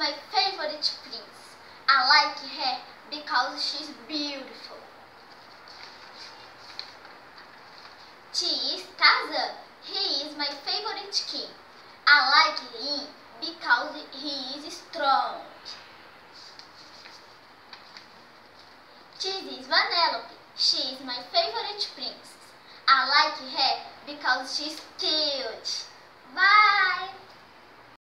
my favorite prince. I like her because she's beautiful. T is Tarzan. He is my favorite king. I like him because he is strong. T is Vanellope. She is my favorite princess. I like her because she's cute. Bye!